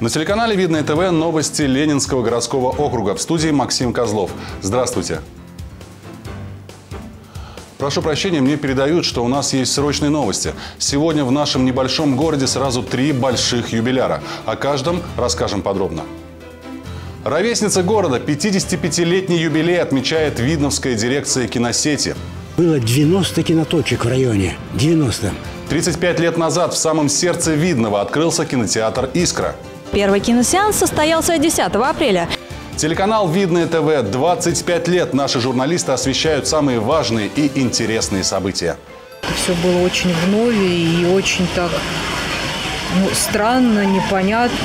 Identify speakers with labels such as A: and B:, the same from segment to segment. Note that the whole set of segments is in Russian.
A: На телеканале «Видное ТВ» новости Ленинского городского округа. В студии Максим Козлов. Здравствуйте. Прошу прощения, мне передают, что у нас есть срочные новости. Сегодня в нашем небольшом городе сразу 3 больших юбиляра. О каждом расскажем подробно. Ровесница города, 55-летний юбилей отмечает Видновская дирекция киносети.
B: Было 90 киноточек в районе. 90.
A: 35 лет назад в самом сердце Видного открылся кинотеатр «Искра».
C: Первый киносеанс состоялся 10 апреля.
A: Телеканал «Видное ТВ» 25 лет наши журналисты освещают самые важные и интересные события.
D: Все было очень вновь и очень так странно, непонятно.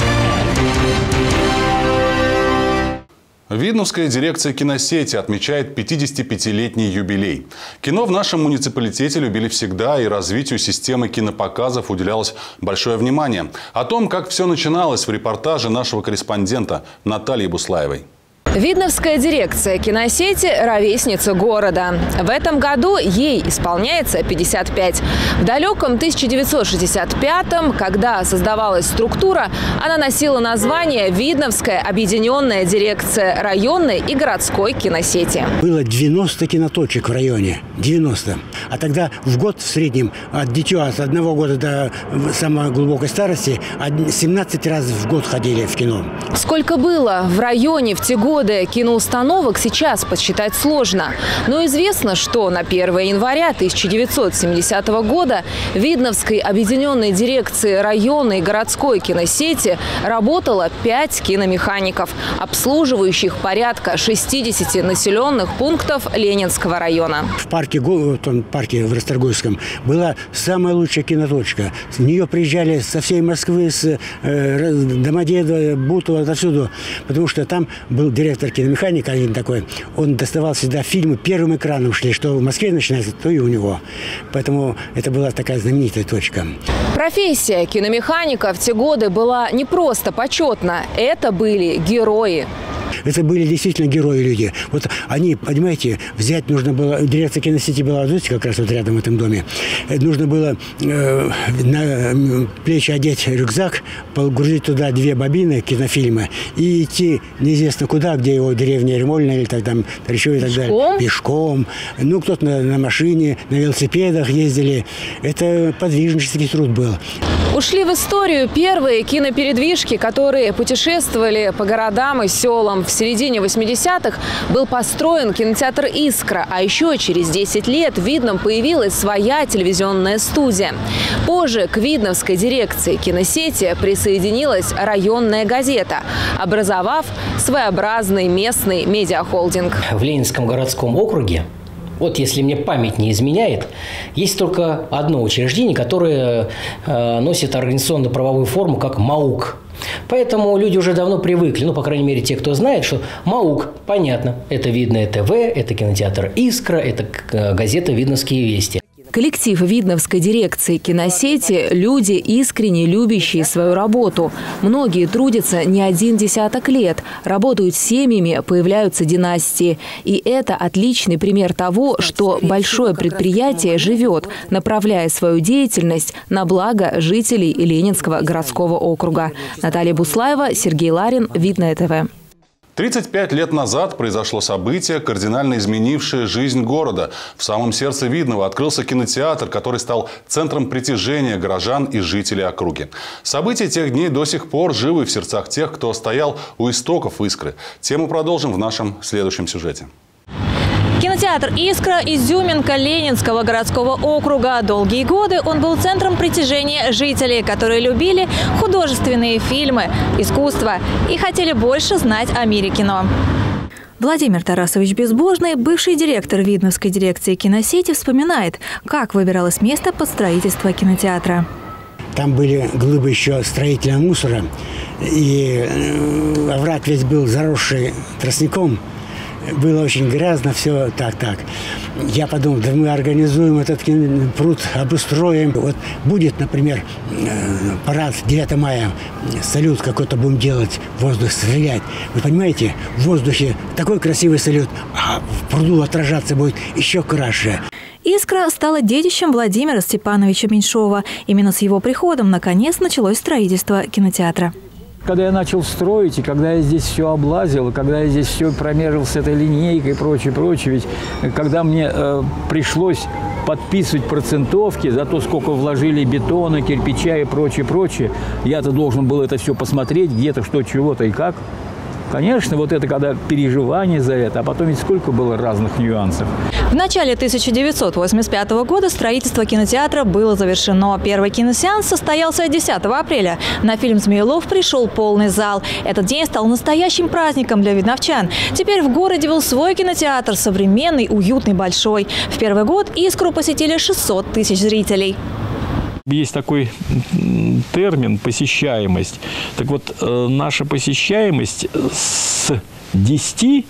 A: Видновская дирекция киносети отмечает 55-летний юбилей. Кино в нашем муниципалитете любили всегда, и развитию системы кинопоказов уделялось большое внимание. О том, как все начиналось, в репортаже нашего корреспондента Натальи Буслаевой.
C: Видновская дирекция киносети – ровесница города. В этом году ей исполняется 55. В далеком 1965-м, когда создавалась структура, она носила название «Видновская объединенная дирекция районной и городской киносети».
B: Было 90 киноточек в районе. 90. А тогда в год в среднем от дитё от 1 года до самой глубокой старости 17 раз в год ходили в кино.
C: Сколько было в районе в те годы киноустановок, сейчас подсчитать сложно. Но известно, что на 1 января 1970 года в Видновской объединенной дирекции районной и городской киносети работало 5 киномехаников, обслуживающих порядка 60 населенных пунктов Ленинского района.
B: В парке в Расторгуевском была самая лучшая киноточка. В нее приезжали со всей Москвы, с Домодедова, Бутова, отовсюду, потому что там был директор киномеханик один такой. Он доставал всегда фильмы первым экраном шли, что в Москве начинается, то и у него. Поэтому это была такая знаменитая точка.
C: Профессия киномеханика в те годы была не просто почетна. Это были герои.
B: Это были действительно герои люди. Вот они, понимаете, взять нужно было, дирекция киносети была, знаете, как раз вот рядом в этом доме. Нужно было на плечи одеть рюкзак, погрузить туда 2 бобины кинофильма и идти неизвестно куда, где его деревня Ермольная или так там, еще и так далее. Пешком. Ну, кто-то на машине, на велосипедах ездили. Это подвижнический труд был.
C: Ушли в историю первые кинопередвижки, которые путешествовали по городам и селам. В середине 80-х был построен кинотеатр «Искра», а еще через 10 лет в Видном появилась своя телевизионная студия. Позже к Видновской дирекции киносети присоединилась районная газета, образовав своеобразный местный медиахолдинг.
E: В Ленинском городском округе, вот если мне память не изменяет, есть только одно учреждение, которое носит организационно-правовую форму как МАУК. Поэтому люди уже давно привыкли, ну, по крайней мере, те, кто знает, что МАУК, понятно, это Видное ТВ, это кинотеатр «Искра», это газета «Видновские вести».
C: Коллектив Видновской дирекции киносети – люди, искренне любящие свою работу. Многие трудятся не 10 лет, работают семьями, появляются династии. И это отличный пример того, что большое предприятие живет, направляя свою деятельность на благо жителей Ленинского городского округа. Наталья Буслаева, Сергей Ларин, Видное ТВ.
A: 35 лет назад произошло событие, кардинально изменившее жизнь города. В самом сердце Видного открылся кинотеатр, который стал центром притяжения горожан и жителей округи. События тех дней до сих пор живы в сердцах тех, кто стоял у истоков «Искры». Тему продолжим в нашем следующем сюжете.
C: Кинотеатр «Искра» – изюминка Ленинского городского округа. Долгие годы он был центром притяжения жителей, которые любили художественные фильмы, искусство и хотели больше знать о мире кино. Владимир Тарасович Безбожный, бывший директор Видновской дирекции киносети, вспоминает, как выбиралось место под строительство кинотеатра.
B: Там были глыбы еще строительного мусора, и овраг весь был заросший тростником. Было очень грязно, все так. Я подумал, да мы организуем этот пруд, обустроим. Вот будет, например, парад 9 мая, салют какой-то будем делать, в воздух стрелять. Вы понимаете, в воздухе такой красивый салют, а в пруду отражаться будет еще краше.
F: «Искра» стала детищем Владимира Степановича Меньшова. Именно с его приходом наконец началось строительство кинотеатра.
G: когда я начал строить, и когда я здесь все облазил, и когда я здесь все промерил с этой линейкой и прочее, ведь когда мне пришлось подписывать процентовки за то, сколько вложили бетона, кирпича и прочее, я-то должен был это все посмотреть, где-то что, чего-то и как. Конечно, вот это когда переживание за это, а потом ведь сколько было разных нюансов.
F: В начале 1985 года строительство кинотеатра было завершено. Первый киносеанс состоялся 10 апреля. На фильм «Змеелов» пришел полный зал. Этот день стал настоящим праздником для видновчан. Теперь в городе был свой кинотеатр, современный, уютный, большой. В первый год «Искру» посетили 600 тысяч зрителей.
G: Есть такой термин «посещаемость». Так вот, наша посещаемость с 10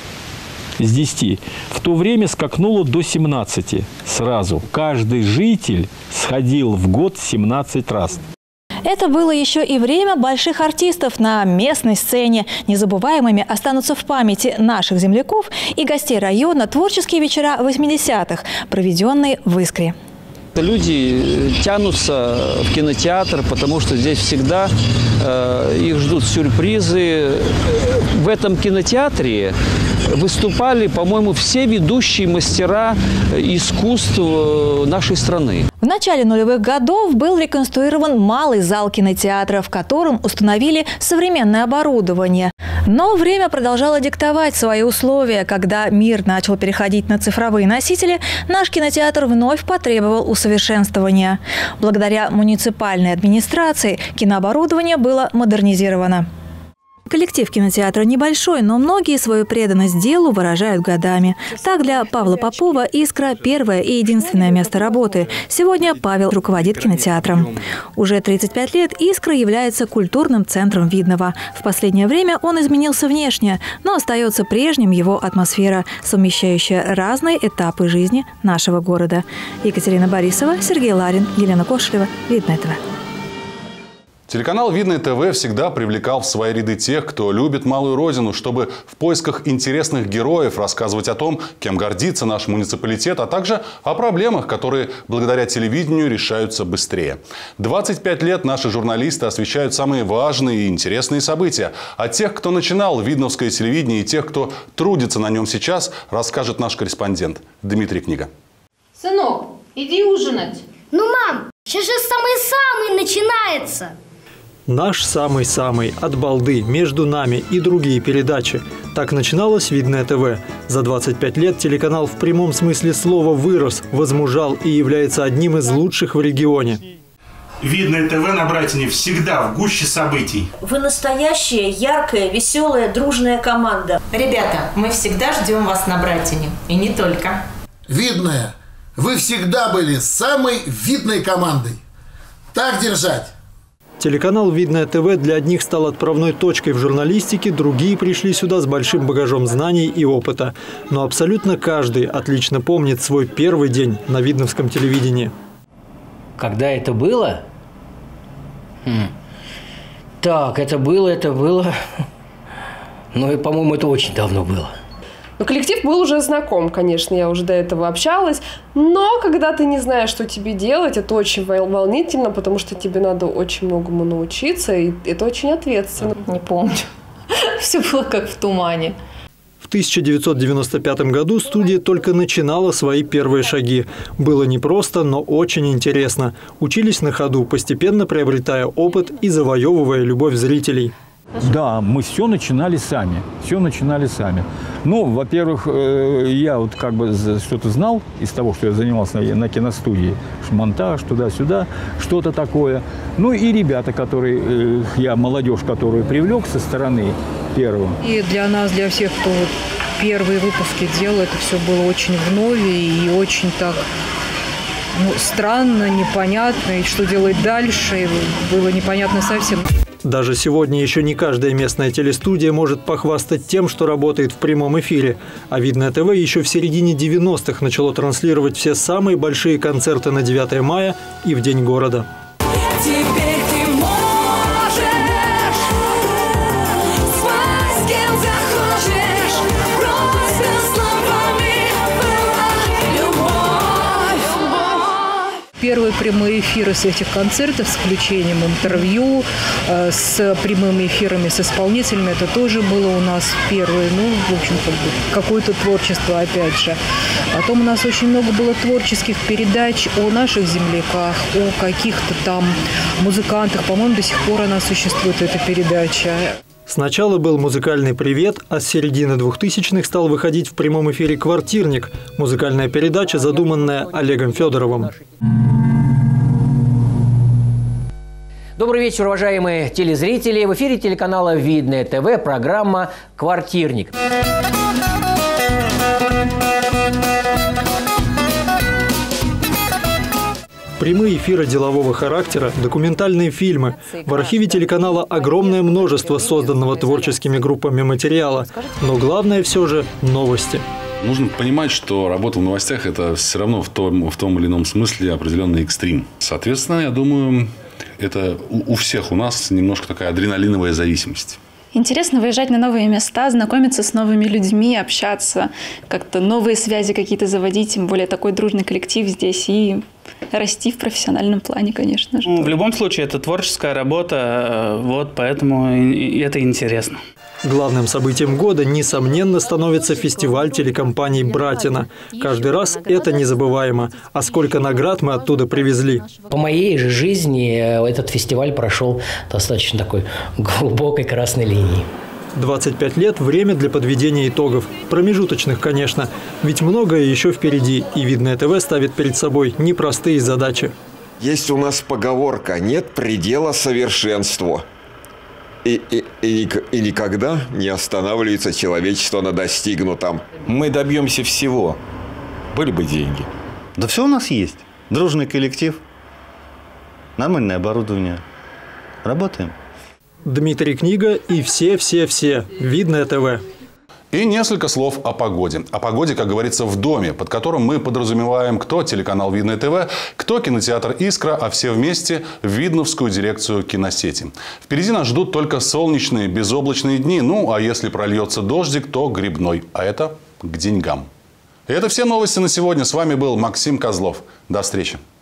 G: в то время скакнула до 17 сразу. Каждый житель сходил в год 17 раз.
F: Это было еще и время больших артистов на местной сцене. Незабываемыми останутся в памяти наших земляков и гостей района творческие вечера 80-х, проведенные в «Искре».
H: Люди тянутся в кинотеатр, потому что здесь всегда их ждут сюрпризы. В этом кинотеатре выступали, по-моему, все ведущие мастера искусств нашей страны.
F: В начале нулевых годов был реконструирован малый зал кинотеатра, в котором установили современное оборудование. Но время продолжало диктовать свои условия. Когда мир начал переходить на цифровые носители, наш кинотеатр вновь потребовал усовершенствования. Благодаря муниципальной администрации кинооборудование было модернизировано. Коллектив кинотеатра небольшой, но многие свою преданность делу выражают годами. Так, для Павла Попова «Искра» – первое и единственное место работы. Сегодня Павел руководит кинотеатром. Уже 35 лет «Искра» является культурным центром Видного. В последнее время он изменился внешне, но остается прежним его атмосфера, совмещающая разные этапы жизни нашего города. Екатерина Борисова, Сергей Ларин, Елена Кошелева, Видное ТВ.
A: Телеканал «Видное ТВ» всегда привлекал в свои ряды тех, кто любит малую родину, чтобы в поисках интересных героев рассказывать о том, кем гордится наш муниципалитет, а также о проблемах, которые благодаря телевидению решаются быстрее. 25 лет наши журналисты освещают самые важные и интересные события. О тех, кто начинал видновское телевидение, и тех, кто трудится на нем сейчас, расскажет наш корреспондент Дмитрий Книга.
I: Сынок, иди ужинать.
J: Ну, мам, сейчас же самый-самый начинается.
K: Наш самый-самый, от балды, между нами и другие передачи. Так начиналось Видное ТВ. За 25 лет телеканал в прямом смысле слова вырос, возмужал и является одним из лучших в регионе.
L: Видное ТВ на Братине всегда в гуще событий.
M: Вы настоящая, яркая, веселая, дружная команда.
N: Ребята, мы всегда ждем вас на Братине. И не только.
O: Видное, вы всегда были самой видной командой. Так держать!
K: Телеканал «Видное ТВ» для одних стал отправной точкой в журналистике, другие пришли сюда с большим багажом знаний и опыта. Но абсолютно каждый отлично помнит свой первый день на видновском телевидении.
E: Когда это было? Так, это было. Ну, и, по-моему, это очень давно было.
P: Ну, коллектив был уже знаком, конечно, я уже до этого общалась, но когда ты не знаешь, что тебе делать, это очень волнительно, потому что тебе надо очень многому научиться, и это очень ответственно.
N: Не помню. Все было как в тумане.
K: В 1995 году студия только начинала свои первые шаги. Было непросто, но очень интересно. Учились на ходу, постепенно приобретая опыт и завоевывая любовь зрителей.
G: Да, мы все начинали сами. Ну, во-первых, я вот как бы что-то знал из того, что я занимался на киностудии. Монтаж, туда-сюда, что-то такое. Ну и ребята, которые, я молодежь, которую привлек со стороны первого.
D: И для нас, для всех, кто первые выпуски делал, это все было очень вновь и очень так странно, непонятно. И что делать дальше, было непонятно совсем.
K: Даже сегодня еще не каждая местная телестудия может похвастать тем, что работает в прямом эфире. А Видное ТВ еще в середине 90-х начало транслировать все самые большие концерты на 9 мая и в День города.
D: Первые прямые эфиры с этих концертов с включением интервью, с прямыми эфирами с исполнителями, это тоже было у нас первое, в общем, какое-то творчество опять же. Потом у нас очень много было творческих передач о наших земляках, о каких-то там музыкантах. По-моему, до сих пор она существует, эта передача.
K: Сначала был музыкальный «Привет», а с середины 2000-х стал выходить в прямом эфире «Квартирник» – музыкальная передача, задуманная Олегом Федоровым.
E: Добрый вечер, уважаемые телезрители. В эфире телеканала «Видное ТВ» программа «Квартирник».
K: Прямые эфиры делового характера, документальные фильмы. В архиве телеканала огромное множество созданного творческими группами материала. Но главное все же – новости.
A: Нужно понимать, что работа в новостях – это все равно в том или ином смысле определенный экстрим. Соответственно, я думаю, это у всех у нас немножко такая адреналиновая зависимость.
Q: Интересно выезжать на новые места, знакомиться с новыми людьми, общаться, как-то новые связи какие-то заводить, тем более такой дружный коллектив здесь, и расти в профессиональном плане, конечно же.
R: В любом случае, это творческая работа, поэтому это интересно.
K: Главным событием года, несомненно, становится фестиваль телекомпаний «Братина». Каждый раз это незабываемо. А сколько наград мы оттуда привезли.
E: По моей же жизни этот фестиваль прошел достаточно такой глубокой красной линией.
K: 25 лет – время для подведения итогов. Промежуточных, конечно. Ведь многое еще впереди. И «Видное ТВ» ставит перед собой непростые задачи.
S: Есть у нас поговорка «нет предела совершенству». И никогда не останавливается человечество на достигнутом.
T: Мы добьемся всего. Были бы деньги.
U: Да все у нас есть. Дружный коллектив, нормальное оборудование. Работаем.
K: Дмитрий Книга и все. Видное ТВ.
A: И несколько слов о погоде. О погоде, как говорится, в доме, под которым мы подразумеваем, кто телеканал «Видное ТВ», кто кинотеатр «Искра», а все вместе в Видновскую дирекцию киносети. Впереди нас ждут только солнечные, безоблачные дни. А если прольется дождик, то грибной. А это к деньгам. И это все новости на сегодня. С вами был Максим Козлов. До встречи.